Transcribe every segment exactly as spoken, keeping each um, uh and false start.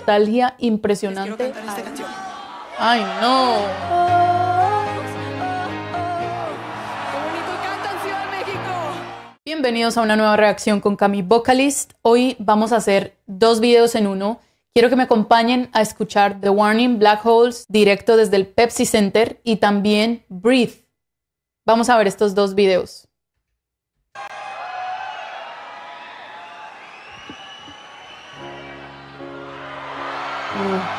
nostalgia impresionante. Les quiero cantar esta canción. Ay, no. ¡Qué bonito cantan Ciudad de México! Bienvenidos a una nueva reacción con Cami Vocalist. Hoy vamos a hacer dos videos en uno. Quiero que me acompañen a escuchar The Warning Black Holes directo desde el Pepsi Center y también Breathe. Vamos a ver estos dos videos. Uh.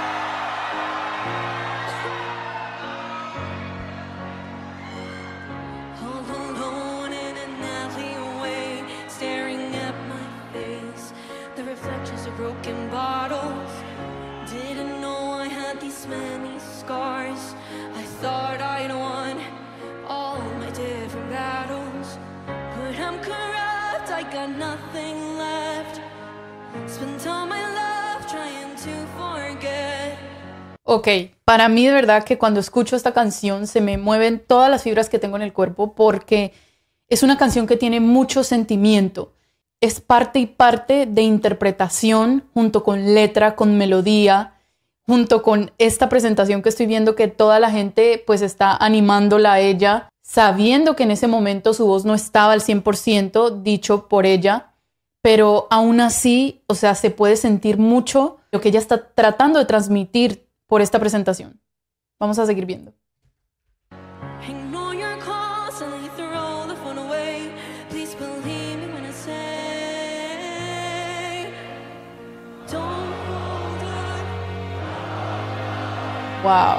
Broken bottles, didn't know I had these many scars. I thought I'd won all my different battles, but I'm corrupt, I got nothing left. Spent all my life trying to forget. Ok, para mí de verdad que cuando escucho esta canción se me mueven todas las fibras que tengo en el cuerpo porque es una canción que tiene mucho sentimiento. Es parte y parte de interpretación, junto con letra, con melodía, junto con esta presentación que estoy viendo que toda la gente pues está animándola a ella, sabiendo que en ese momento su voz no estaba al cien por ciento dicho por ella, pero aún así, o sea, se puede sentir mucho lo que ella está tratando de transmitir por esta presentación. Vamos a seguir viendo. Wow.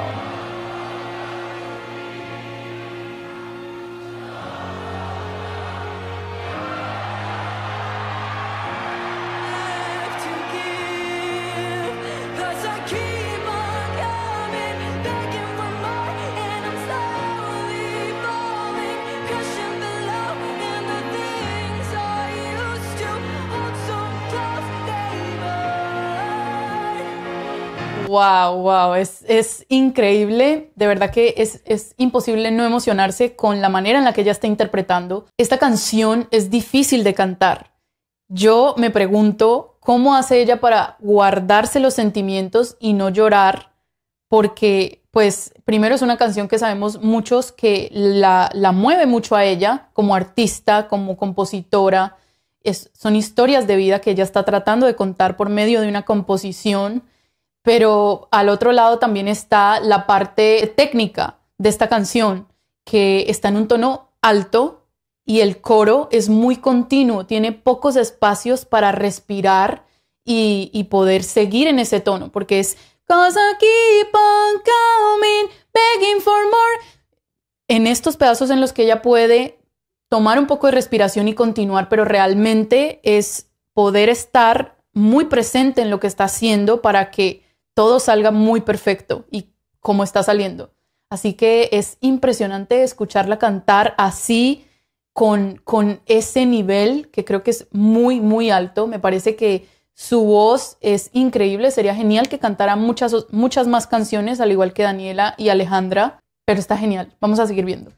Wow, wow, es, es increíble, de verdad que es, es imposible no emocionarse con la manera en la que ella está interpretando. Esta canción es difícil de cantar. Yo me pregunto cómo hace ella para guardarse los sentimientos y no llorar, porque pues primero es una canción que sabemos muchos que la, la mueve mucho a ella como artista, como compositora. Es, son historias de vida que ella está tratando de contar por medio de una composición. Pero al otro lado también está la parte técnica de esta canción, que está en un tono alto y el coro es muy continuo, tiene pocos espacios para respirar y, y poder seguir en ese tono, porque es "'Cause I keep on coming, begging for more". En estos pedazos en los que ella puede tomar un poco de respiración y continuar, pero realmente es poder estar muy presente en lo que está haciendo para que todo salga muy perfecto y como está saliendo. Así que es impresionante escucharla cantar así, con, con ese nivel que creo que es muy, muy alto. Me parece que su voz es increíble. Sería genial que cantara muchas, muchas más canciones, al igual que Daniela y Alejandra, pero está genial. Vamos a seguir viendo.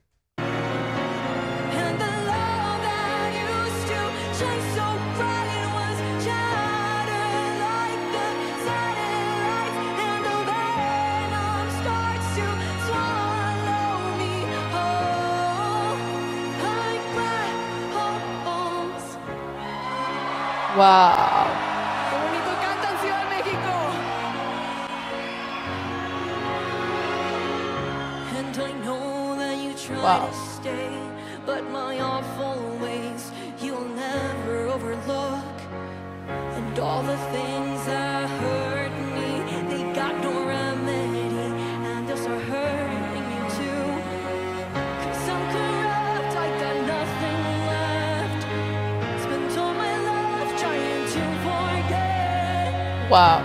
Wow. ¡Qué bonito cantan Ciudad de México! And I know that you try Wow. to stay, but my awful ways you'll never overlook. And all the things that hurt me, they got no remedy, and they'll start hurting you too. 'Cause I'm corrupt, I got nothing left. Spent all my life trying to forget. Wow.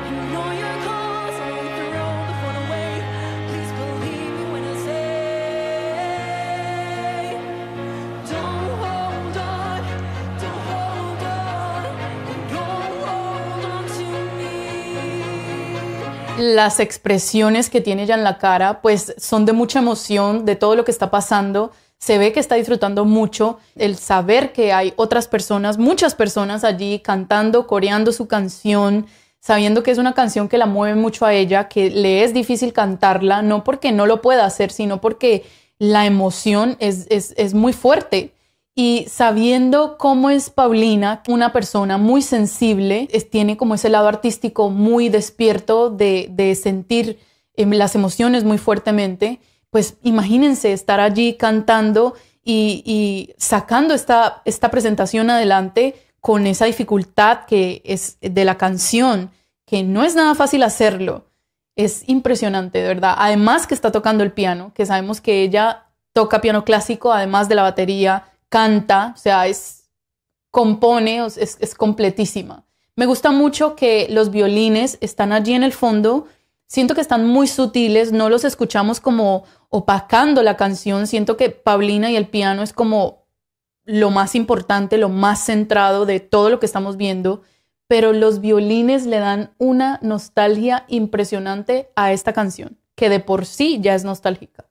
Las expresiones que tiene ella en la cara pues son de mucha emoción, de todo lo que está pasando. Se ve que está disfrutando mucho el saber que hay otras personas, muchas personas allí cantando, coreando su canción. sabiendo que es una canción que la mueve mucho a ella, que le es difícil cantarla, no porque no lo pueda hacer, sino porque la emoción es, es, es muy fuerte. Y sabiendo cómo es Paulina, una persona muy sensible, es, tiene como ese lado artístico muy despierto de, de sentir eh, las emociones muy fuertemente, pues imagínense estar allí cantando y, y sacando esta, esta presentación adelante con esa dificultad que es de la canción, que no es nada fácil hacerlo. Es impresionante, de verdad. Además que está tocando el piano, que sabemos que ella toca piano clásico, además de la batería, canta, o sea, es, compone, es, es completísima. Me gusta mucho que los violines están allí en el fondo. Siento que están muy sutiles, no los escuchamos como opacando la canción. Siento que Paulina y el piano es como lo más importante, lo más centrado de todo lo que estamos viendo. Pero los violines le dan una nostalgia impresionante a esta canción, que de por sí ya es nostálgica.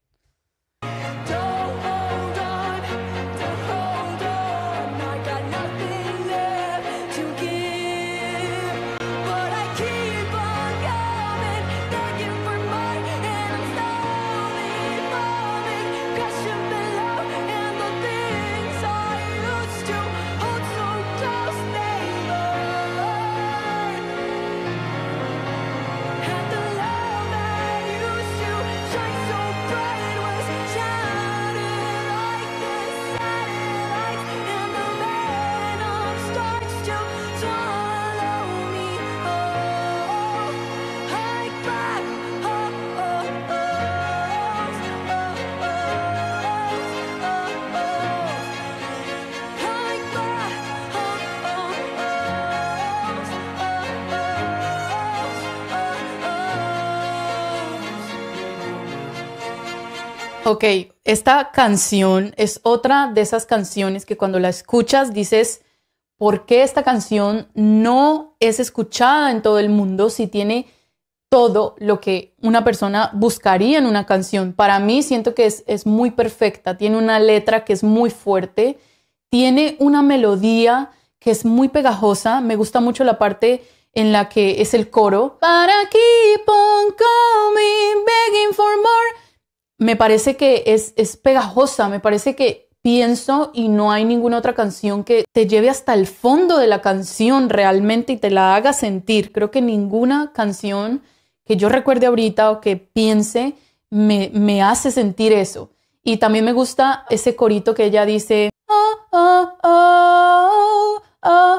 Ok, esta canción es otra de esas canciones que cuando la escuchas dices, ¿por qué esta canción no es escuchada en todo el mundo si tiene todo lo que una persona buscaría en una canción? Para mí siento que es, es muy perfecta, tiene una letra que es muy fuerte, tiene una melodía que es muy pegajosa, me gusta mucho la parte en la que es el coro. Para keep on coming, begging for more. Me parece que es, es pegajosa, me parece que pienso y no hay ninguna otra canción que te lleve hasta el fondo de la canción realmente y te la haga sentir. Creo que ninguna canción que yo recuerde ahorita o que piense me, me hace sentir eso. Y también me gusta ese corito que ella dice, oh, oh, oh, oh,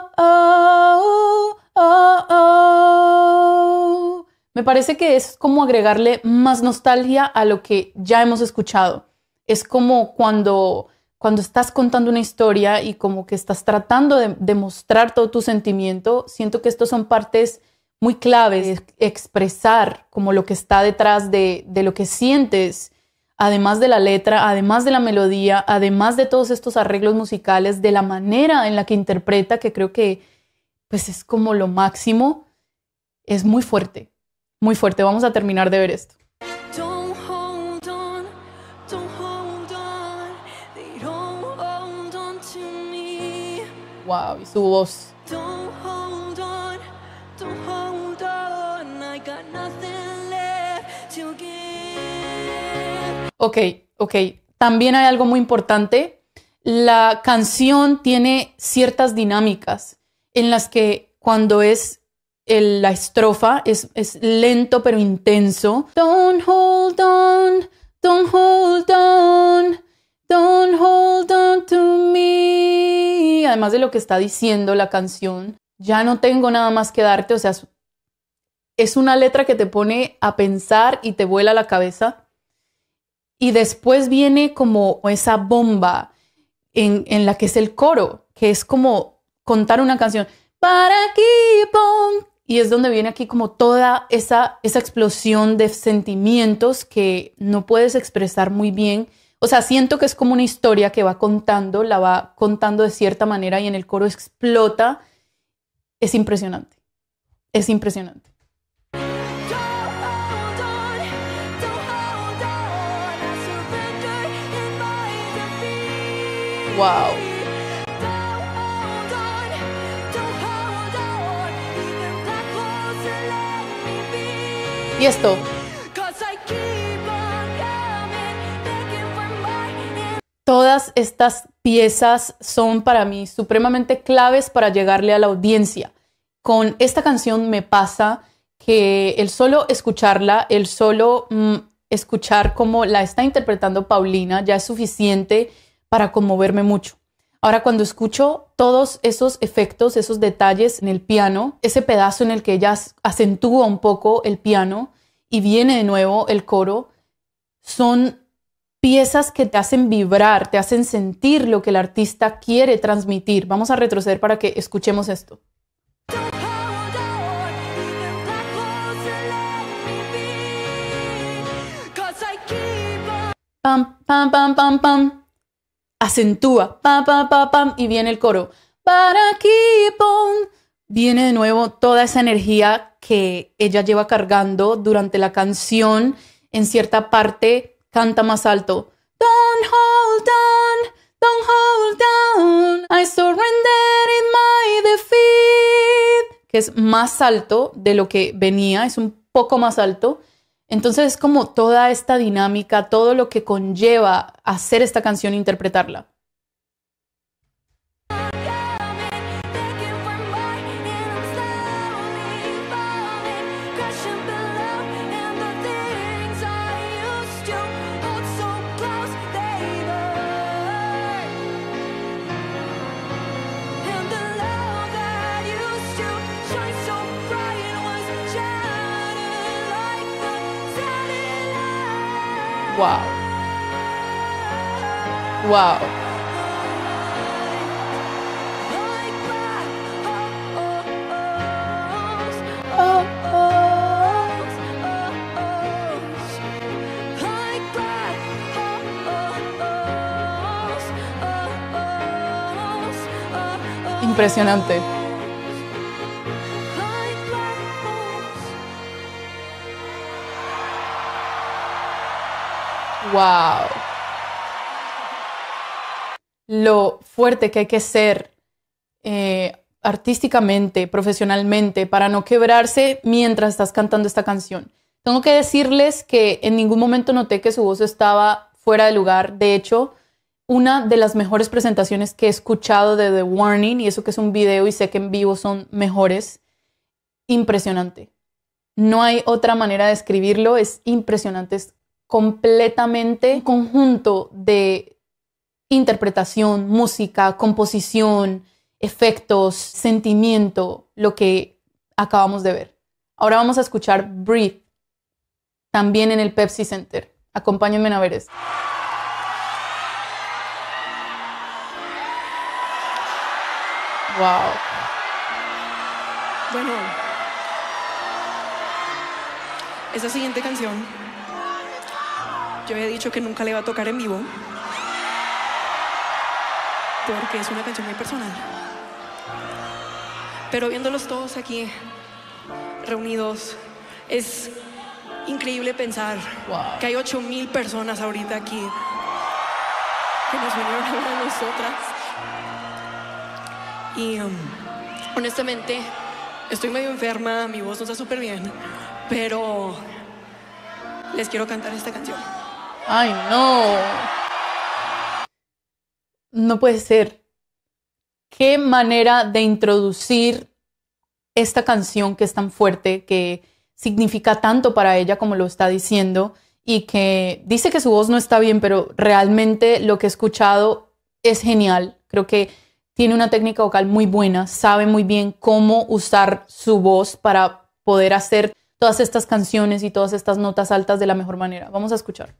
oh, oh, oh. Me parece que es como agregarle más nostalgia a lo que ya hemos escuchado. Es como cuando, cuando estás contando una historia y como que estás tratando de, de mostrar todo tu sentimiento. Siento que estos son partes muy claves de expresar como lo que está detrás de, de lo que sientes, además de la letra, además de la melodía, además de todos estos arreglos musicales, de la manera en la que interpreta, que creo que pues es como lo máximo. Es muy fuerte. Muy fuerte, vamos a terminar de ver esto. Wow, y su voz. Ok, ok. También hay algo muy importante. La canción tiene ciertas dinámicas en las que cuando es El, la estrofa es, es lento pero intenso. Don't hold on, don't hold on, don't hold on to me. Además de lo que está diciendo la canción, ya no tengo nada más que darte. O sea, es una letra que te pone a pensar y te vuela la cabeza. Y después viene como esa bomba en, en la que es el coro, que es como contar una canción. Para keep on. Y es donde viene aquí como toda esa, esa explosión de sentimientos que no puedes expresar muy bien. O sea, siento que es como una historia que va contando, la va contando de cierta manera y en el coro explota. Es impresionante. Es impresionante. Wow. Y esto. Cause I keep on coming, begging for my Todas estas piezas son para mí supremamente claves para llegarle a la audiencia. Con esta canción me pasa que el solo escucharla, el solo mm, escuchar cómo la está interpretando Paulina ya es suficiente para conmoverme mucho. Ahora, cuando escucho todos esos efectos, esos detalles en el piano, ese pedazo en el que ella acentúa un poco el piano y viene de nuevo el coro, son piezas que te hacen vibrar, te hacen sentir lo que el artista quiere transmitir. Vamos a retroceder para que escuchemos esto. hold on, even black holes to let me be. Cause I keep on Pam, pam, pam, pam, pam. Acentúa, pam, pam, pam, pam, y viene el coro. Para keep on. Viene de nuevo toda esa energía que ella lleva cargando durante la canción. En cierta parte canta más alto. Don't hold on, don't hold on. I surrender in my defeat. Que es más alto de lo que venía, es un poco más alto. Entonces es como toda esta dinámica, todo lo que conlleva hacer esta canción e interpretarla. begging for more, and I'm slowly falling, crashing below, and the things I used to hold so close, they burn. And the love that used to shine so bright was shattered like the satellite. Wow. Wow. Like black holes, Oh, oh. holes, like black holes, holes. Impresionante. Like black holes. Wow. Lo fuerte que hay que ser eh, artísticamente, profesionalmente, para no quebrarse mientras estás cantando esta canción. Tengo que decirles que en ningún momento noté que su voz estaba fuera de lugar. De hecho, una de las mejores presentaciones que he escuchado de The Warning, y eso que es un video y sé que en vivo son mejores, impresionante. No hay otra manera de describirlo, es impresionante, es completamente un conjunto de interpretación, música, composición, efectos, sentimiento, lo que acabamos de ver. Ahora vamos a escuchar Breathe, también en el Pepsi Center. Acompáñenme a ver esto. Wow. Bueno, esa siguiente canción, yo había dicho que nunca le iba a tocar en vivo, porque es una canción muy personal. Pero viéndolos todos aquí reunidos, es increíble pensar Wow. que hay ocho mil personas ahorita aquí que nos vinieron a ver a nosotras. Y um, honestamente, estoy medio enferma, mi voz no está súper bien, pero les quiero cantar esta canción. Ay, no. No puede ser. Qué manera de introducir esta canción que es tan fuerte, que significa tanto para ella como lo está diciendo, y que dice que su voz no está bien, pero realmente lo que he escuchado es genial. Creo que tiene una técnica vocal muy buena, sabe muy bien cómo usar su voz para poder hacer todas estas canciones y todas estas notas altas de la mejor manera. Vamos a escuchar.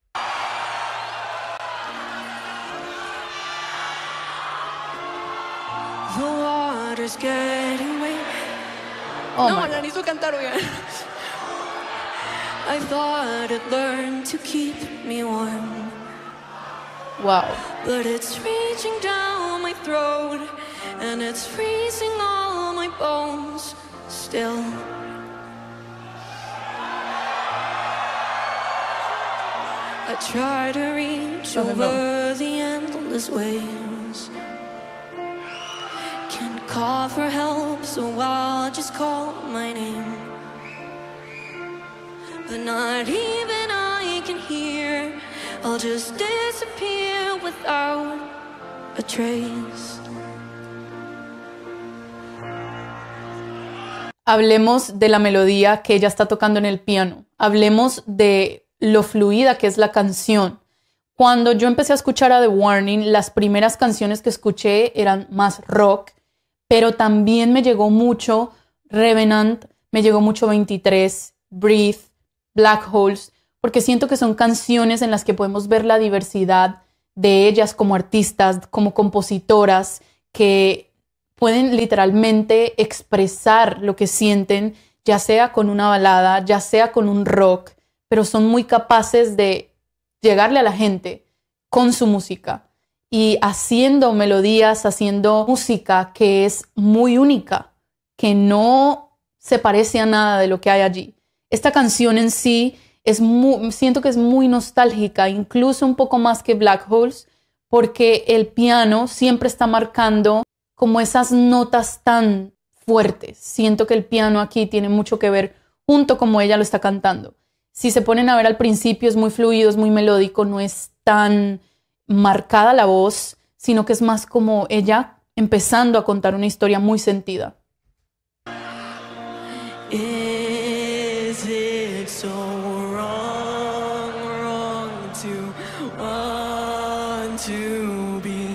The water's getting wet. Oh no, my la God. necesito cantar, oigan. I thought I'd learn to keep me warm, Wow. but it's reaching down my throat and it's freezing all my bones still. I try to reach Oh, no. over the endless waves. Can't call for help, so I'll just call my name. but not even I can hear. I'll just disappear without a trace. Hablemos de la melodía que ella está tocando en el piano. Hablemos de lo fluida que es la canción. Cuando yo empecé a escuchar a The Warning, las primeras canciones que escuché eran más rock, pero también me llegó mucho Revenant, me llegó mucho veintitrés, Breathe, Black Holes, porque siento que son canciones en las que podemos ver la diversidad de ellas como artistas, como compositoras, que pueden literalmente expresar lo que sienten, ya sea con una balada, ya sea con un rock, pero son muy capaces de llegarle a la gente con su música y haciendo melodías, haciendo música que es muy única, que no se parece a nada de lo que hay allí. Esta canción en sí es muy, siento que es muy nostálgica, incluso un poco más que Black Holes, porque el piano siempre está marcando como esas notas tan fuertes. Siento que el piano aquí tiene mucho que ver junto como ella lo está cantando. Si se ponen a ver al principio es muy fluido, es muy melódico, no es tan marcada la voz, sino que es más como ella empezando a contar una historia muy sentida. Is it so wrong, wrong to want to be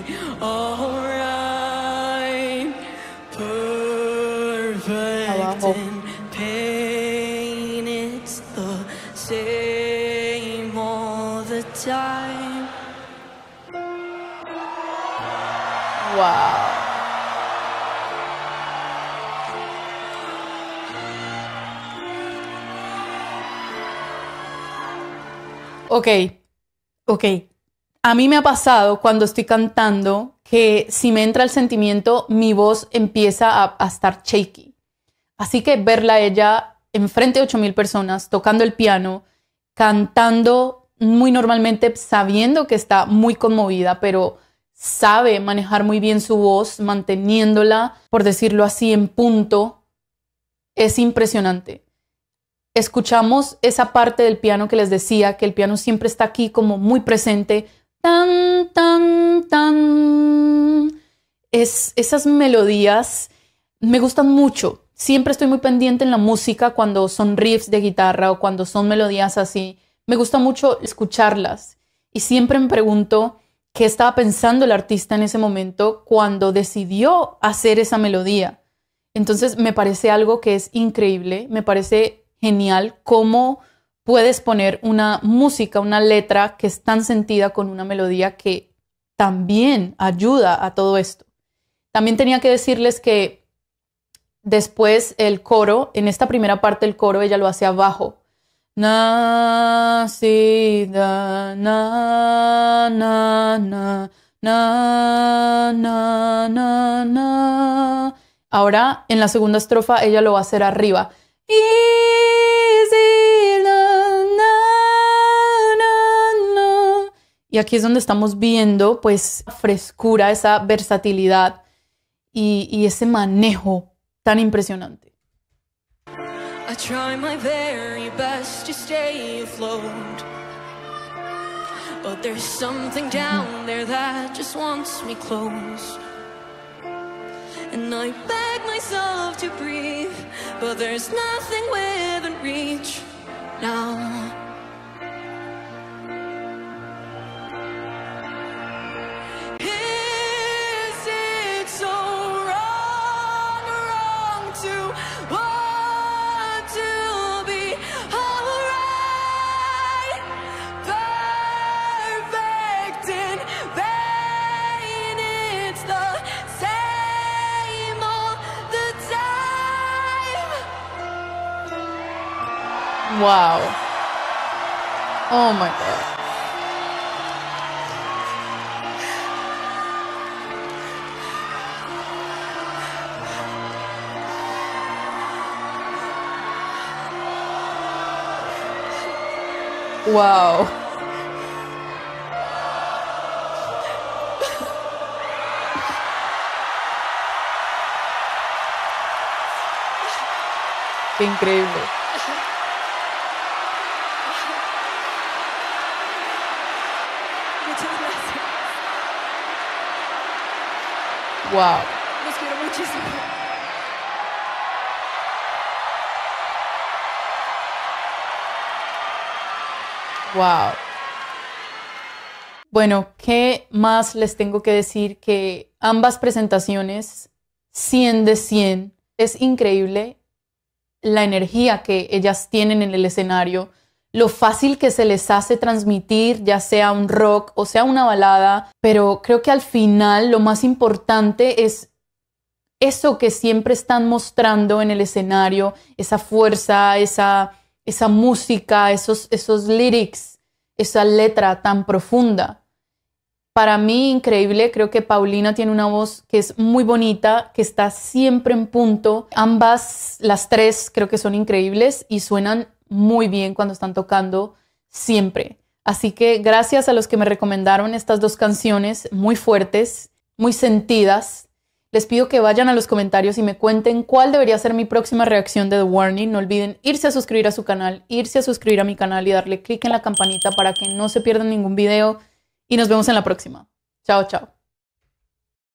alright? Perfect Abajo. in pain, it's the same all the time. Wow. Ok, ok. A mí me ha pasado cuando estoy cantando que si me entra el sentimiento, mi voz empieza a, a estar shaky. Así que verla a ella enfrente de ocho mil personas, tocando el piano, cantando muy normalmente, sabiendo que está muy conmovida, pero sabe manejar muy bien su voz, manteniéndola, por decirlo así, en punto, es impresionante. Escuchamos esa parte del piano que les decía, que el piano siempre está aquí como muy presente. Tan, tan, tan. Es, esas melodías me gustan mucho. Siempre estoy muy pendiente en la música cuando son riffs de guitarra o cuando son melodías así. Me gusta mucho escucharlas. Y siempre me pregunto qué estaba pensando el artista en ese momento cuando decidió hacer esa melodía. Entonces me parece algo que es increíble, me parece genial cómo puedes poner una música, una letra que es tan sentida con una melodía que también ayuda a todo esto. También tenía que decirles que después el coro, en esta primera parte del coro, ella lo hace abajo. Nacida, na, na, na, na, na, na, na. Ahora, en la segunda estrofa, ella lo va a hacer arriba. Y aquí es donde estamos viendo pues frescura, esa versatilidad y, y ese manejo tan impresionante. I try my very best to stay afloat, but there's something down there that just wants me close. And I beg myself to breathe, but there's nothing within reach now. Is it so wrong, wrong to want to be alright? Perfect in vain, it's the same all the time. Wow. Oh my God. Wow. Qué increíble. Wow. Los quiero muchísimo. Wow. Bueno, ¿qué más les tengo que decir? Que ambas presentaciones, cien de cien, es increíble la energía que ellas tienen en el escenario, lo fácil que se les hace transmitir, ya sea un rock o sea una balada, pero creo que al final lo más importante es eso que siempre están mostrando en el escenario, esa fuerza, esa, esa música, esos, esos lyrics, esa letra tan profunda. Para mí, increíble, creo que Paulina tiene una voz que es muy bonita, que está siempre en punto. Ambas, las tres, creo que son increíbles y suenan muy bien cuando están tocando siempre. Así que gracias a los que me recomendaron estas dos canciones muy fuertes, muy sentidas. Les pido que vayan a los comentarios y me cuenten cuál debería ser mi próxima reacción de The Warning. No olviden irse a suscribir a su canal, irse a suscribir a mi canal y darle click en la campanita para que no se pierdan ningún video. Y nos vemos en la próxima. Chao, chao.